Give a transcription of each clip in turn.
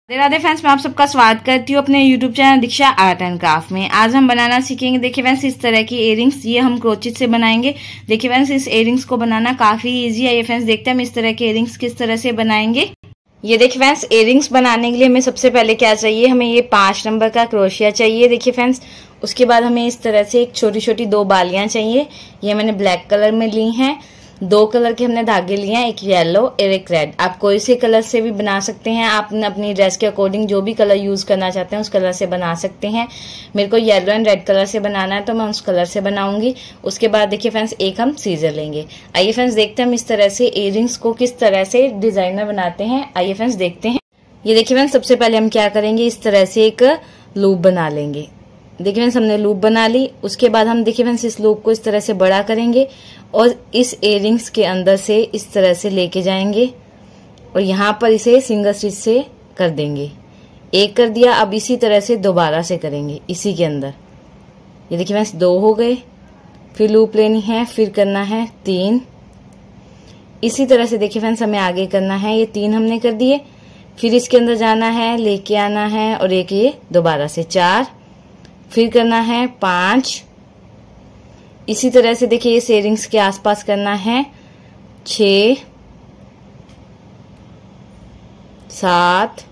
Radhe friends, मैं आप सबका स्वागत करती हूँ अपने YouTube channel Diksha art and craft में। आज हम बनाना सीखेंगे। देखिए फ्रेंड्स, इस तरह की इयररिंग्स, ये हम क्रोचेट से बनाएंगे। देखिए फ्रेंड्स, इस इयररिंग्स को बनाना काफी इजी है। ये फ्रेंड्स देखते हैं हम इस तरह के इयररिंग्स किस तरह से बनाएंगे। ये देखिए फ्रेंड्स, इयररिंग्स बनाने के लिए हमें सबसे पहले क्या चाहिए, हमें ये 5 नंबर का क्रोशिया चाहिए। देखिए फ्रेंड्स, उसके बाद हमें इस तरह से एक छोटी छोटी 2 बालियां चाहिए। ये मैंने ब्लैक कलर में ली हैं। 2 कलर के हमने धागे लिए हैं, एक येलो और एक रेड। आप कोई से कलर से भी बना सकते हैं। आप अपनी ड्रेस के अकॉर्डिंग जो भी कलर यूज करना चाहते हैं उस कलर से बना सकते हैं। मेरे को येलो एंड रेड कलर से बनाना है तो मैं उस कलर से बनाऊंगी। उसके बाद देखिए फ्रेंड्स, एक हम सीजर लेंगे। आइए फ्रेंड्स देखते हैं हम इस तरह से इयररिंग्स को किस तरह से डिजाइनर बनाते हैं। आइए फ्रेंड्स देखते हैं। ये देखिए फ्रेंड्स, सबसे पहले हम क्या करेंगे, इस तरह से एक लूप बना लेंगे। देखिए फ्रेंड्स, हमने लूप बना ली। उसके बाद हम देखिए फ्रेंड्स, इस लूप को इस तरह से बड़ा करेंगे और इस इयररिंग्स के अंदर से इस तरह से लेके जाएंगे और यहाँ पर इसे सिंगल स्टिच से कर देंगे। एक कर दिया, अब इसी तरह से दोबारा से करेंगे इसी के अंदर। ये देखिए फ्रेंड्स, 2 हो गए। फिर लूप लेनी है, फिर करना है 3। इसी तरह से देखिए फ्रेंड्स, हमें आगे करना है। ये 3 हमने कर दिए। फिर इसके अंदर जाना है, लेके आना है और एक ये दोबारा से 4। फिर करना है 5। इसी तरह से देखिए इस इयररिंग्स के आसपास करना है 6, 7,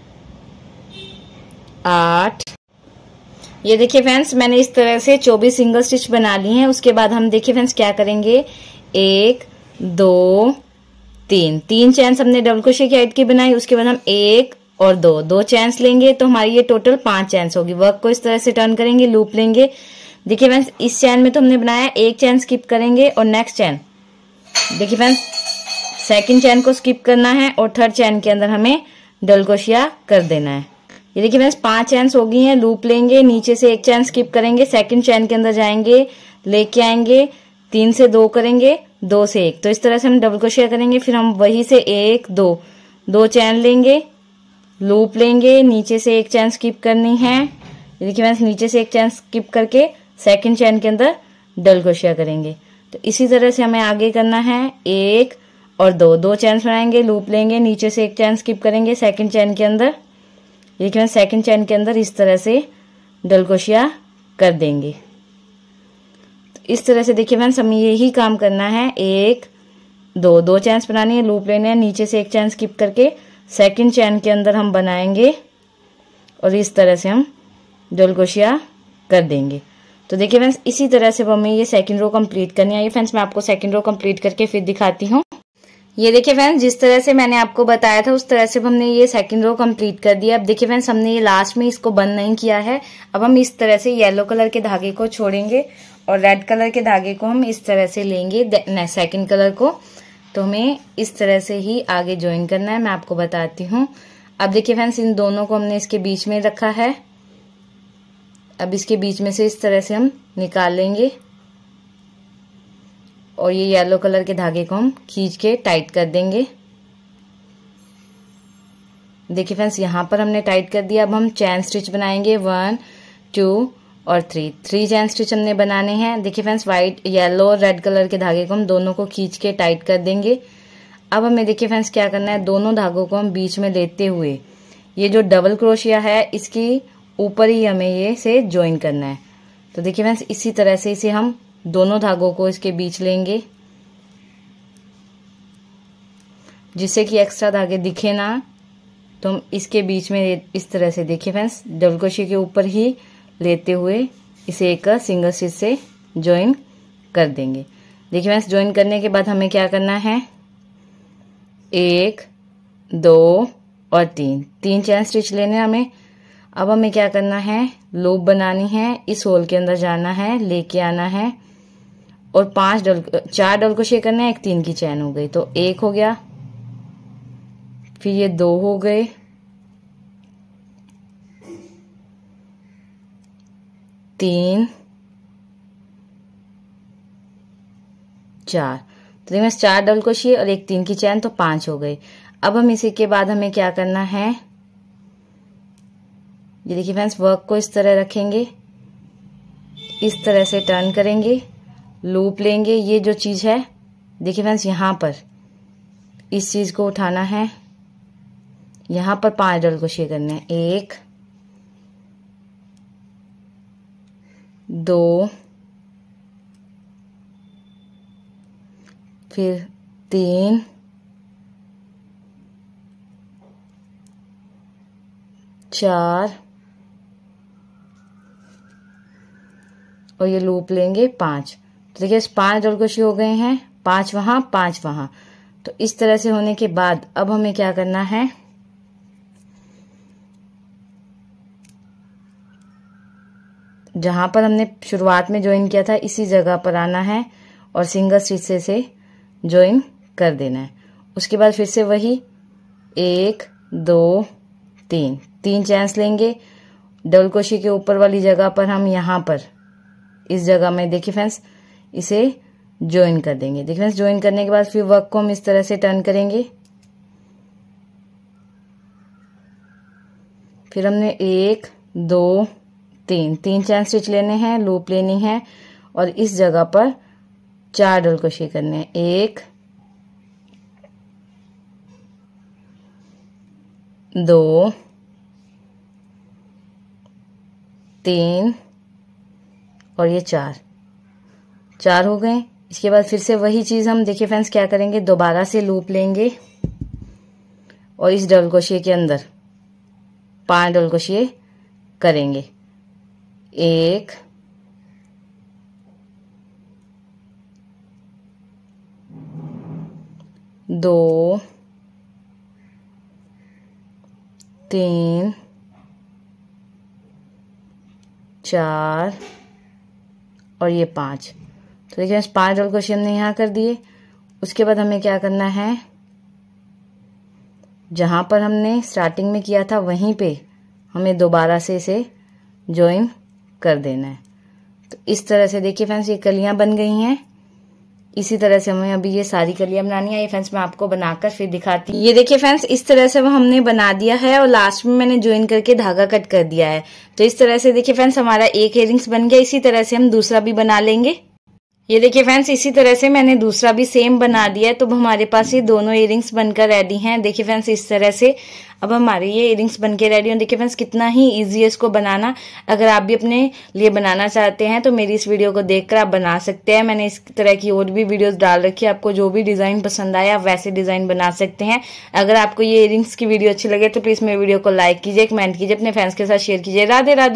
8। ये देखिए फ्रेंड्स, मैंने इस तरह से 24 सिंगल स्टिच बना ली हैं। उसके बाद हम देखिए फ्रेंड्स क्या करेंगे, 1, 2, 3 चैन्स हमने डबल क्रोशे की ऐड की बनाई। उसके बाद हम 1 और 2 चैन्स लेंगे तो हमारी ये टोटल 5 चैन्स होगी। वर्क को इस तरह से टर्न करेंगे, लूप लेंगे। देखिए फ्रेंड्स, इस चैन में तो हमने बनाया, एक चैन स्किप करेंगे और नेक्स्ट चैन देखिए फ्रेंड्स, सेकंड चैन को स्किप करना है और थर्ड चैन के अंदर हमें डबल क्रोशिया कर देना है। ये देखिए फ्रेंड्स, 5 चैन्स हो गई हैं। लूप लेंगे, नीचे से एक चैन स्किप करेंगे, सेकंड चैन के अंदर जाएंगे, लेके आएंगे, 3 से 2 करेंगे, 2 से 1। तो इस तरह से हम डबल क्रोशिया करेंगे। फिर हम वही से 1, 2 चैन लेंगे, लूप लेंगे, नीचे से एक चैन स्किप करनी है। देखिए फ्रेंड्स, नीचे से एक चैन स्किप करके सेकंड चैन के अंदर डबल क्रोशिया करेंगे। तो इसी तरह से हमें आगे करना है, 1 और 2 चैन बनाएंगे, लूप लेंगे, नीचे से एक चैन स्किप करेंगे सेकंड चैन के अंदर। देखिए सेकंड चैन के अंदर इस तरह से डबल क्रोशिया कर देंगे। तो इस तरह से देखिए फ्रेंड्स, हमें यही काम करना है। 1, 2 चैन बनानी है, लूप लेने हैं, नीचे से एक चैन स्किप करके सेकंड चैन के अंदर हम बनाएंगे और इस तरह से हम डबल क्रोशिया कर देंगे। तो देखिए फ्रेंड्स, इसी तरह से हमें ये सेकंड रो कंप्लीट करनी है। ये फ्रेंड्स, मैं आपको सेकंड रो कंप्लीट करके फिर दिखाती हूँ। ये देखिए फ्रेंड्स, जिस तरह से मैंने आपको बताया था उस तरह से हमने ये सेकंड रो कंप्लीट कर दिया। अब देखिए फ्रेंड्स, हमने ये लास्ट में इसको बंद नहीं किया है। अब हम इस तरह से येलो कलर के धागे को छोड़ेंगे और रेड कलर के धागे को हम इस तरह से लेंगे सेकंड कलर को। तो हमें इस तरह से ही आगे ज्वाइन करना है, मैं आपको बताती हूँ। अब देखिए फ्रेंड्स, इन दोनों को हमने इसके बीच में रखा है। अब इसके बीच में से इस तरह से हम निकाल लेंगे और ये येलो कलर के धागे को हम खींच के टाइट कर देंगे। देखिए फ्रेंड्स, यहाँ पर हमने टाइट कर दिया। अब हम चैन स्टिच बनाएंगे, 1, 2 और 3 चैन स्टिच हमने बनाने हैं। देखिए फ्रेंड्स, व्हाइट, येलो और रेड कलर के धागे को हम दोनों को खींच के टाइट कर देंगे। अब हमें देखिए फ्रेंड्स क्या करना है, दोनों धागों को हम बीच में लेते हुए ये जो डबल क्रोशिया है इसकी ऊपर ही हमें ये से ज्वाइन करना है। तो देखिए फ्रेंड्स, इसी तरह से इसे हम दोनों धागों को इसके बीच लेंगे जिससे कि एक्स्ट्रा धागे दिखे ना। तो हम इसके बीच में इस तरह से देखिए फ्रेंड्स, डबल क्रोशिया के ऊपर ही लेते हुए इसे एक सिंगल स्टिच से ज्वाइन कर देंगे। देखिए फ्रेंड्स, ज्वाइन करने के बाद हमें क्या करना है, 1, 2 और 3 चैन स्टिच लेने हमें। अब हमें क्या करना है, लूप बनानी है, इस होल के अंदर जाना है, लेके आना है और 4 डबल क्रोशिया करना है। एक 3 की चैन हो गई, तो 1 हो गया। फिर ये 2 हो गए, 3, 4। तो देखिए 4 डबल क्रोशिया और एक 3 की चैन, तो 5 हो गई। अब हम इसी के बाद हमें क्या करना है, ये देखिए फ्रेंड्स, वर्क को इस तरह रखेंगे, इस तरह से टर्न करेंगे, लूप लेंगे। ये जो चीज है देखिए फ्रेंड्स, यहाँ पर इस चीज को उठाना है, यहाँ पर 5 डबल क्रोशिया करने हैं। 1 2 फिर 3 4 और ये लूप लेंगे 5। तो देखिए 5 डबल क्रोशिया हो गए हैं, 5 वहां 5 वहां। तो इस तरह से होने के बाद अब हमें क्या करना है, जहां पर हमने शुरुआत में ज्वाइन किया था इसी जगह पर आना है और सिंगल स्टिच से ज्वाइन कर देना है। उसके बाद फिर से वही 1 2 3 चैन्स लेंगे। डबल क्रोशिया के ऊपर वाली जगह पर हम यहाँ पर इस जगह में देखिए फ्रेंड्स इसे ज्वाइन कर देंगे। देखिए फ्रेंड्स ज्वाइन करने के बाद फिर वर्क को हम इस तरह से टर्न करेंगे। फिर हमने 1 2 3 चैन स्टिच लेने हैं, लूप लेनी है और इस जगह पर 4 डबल क्रोशिया करने हैं। 1 2 3 और ये 4 हो गए। इसके बाद फिर से वही चीज हम देखिए फ्रेंड्स क्या करेंगे, दोबारा से लूप लेंगे और इस डबल क्रोशिया के अंदर 5 डबल क्रोशिया करेंगे। 1 2 3 4 और ये 5। तो देखिए 5 डबल क्रोशिया हमने यहाँ कर दिए। उसके बाद हमें क्या करना है, जहां पर हमने स्टार्टिंग में किया था वहीं पे हमें दोबारा से इसे ज्वाइन कर देना है। तो इस तरह से देखिए फ्रेंड्स ये कलियां बन गई हैं। इसी तरह से हमें अभी ये सारी कलियां बनानी है। ये फ्रेंड्स मैं आपको बनाकर फिर दिखाती हूँ। ये देखिए फ्रेंड्स इस तरह से वो हमने बना दिया है और लास्ट में मैंने ज्वाइन करके धागा कट कर दिया है। तो इस तरह से देखिए फ्रेंड्स हमारा एक इयररिंग्स बन गया। इसी तरह से हम दूसरा भी बना लेंगे। ये देखिए फ्रेंड्स इसी तरह से मैंने दूसरा भी सेम बना दिया है। तो हमारे पास ये दोनों इयररिंग्स बनकर रेडी हैं। देखिए फ्रेंड्स इस तरह से अब हमारे ये इयररिंग्स बनके रेडी हैं। देखिए फ्रेंड्स कितना ही इजी है इसको बनाना। अगर आप भी अपने लिए बनाना चाहते हैं तो मेरी इस वीडियो को देखकर आप बना सकते हैं। मैंने इस तरह की और भी वीडियोस डाल रखी है। आपको जो भी डिजाइन पसंद आए आप वैसे डिजाइन बना सकते हैं। अगर आपको ये इयररिंग्स की वीडियो अच्छी लगे तो प्लीज मेरे वीडियो को लाइक कीजिए, कमेंट कीजिए, अपने फ्रेंड्स के साथ शेयर कीजिए। राधे राधे।